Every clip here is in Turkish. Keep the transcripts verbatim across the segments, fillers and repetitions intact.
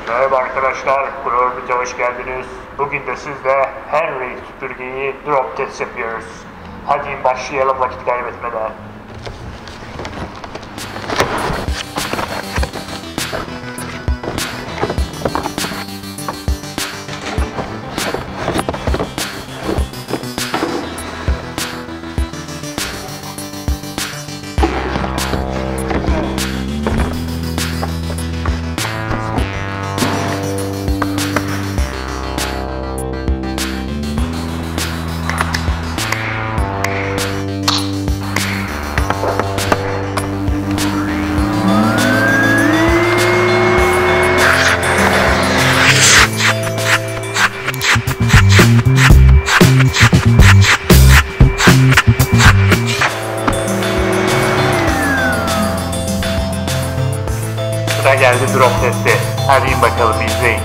Merhaba arkadaşlar, Grover'e hoş geldiniz. Bugün de sizle Henry süpürgeyi drop test yapıyoruz. Hadi başlayalım vakit kaybetmeden. Sıra geldi drop testi. Hadi in bakalım, izleyin.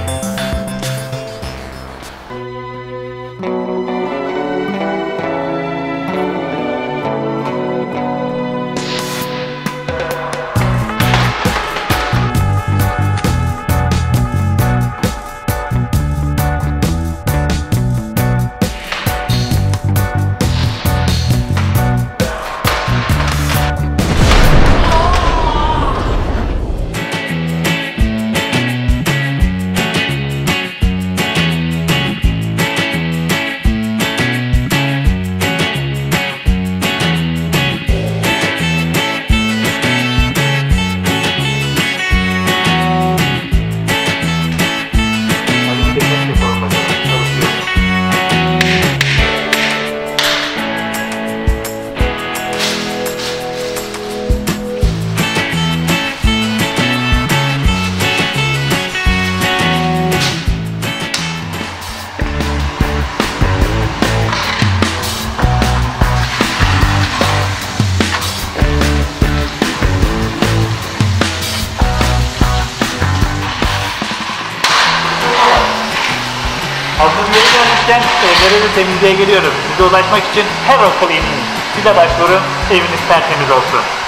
Hazır yeri gelmişken evleri temizliğe geliyorum. Size ulaşmak için her okul inin. Size başvurun, eviniz tertemiz olsun.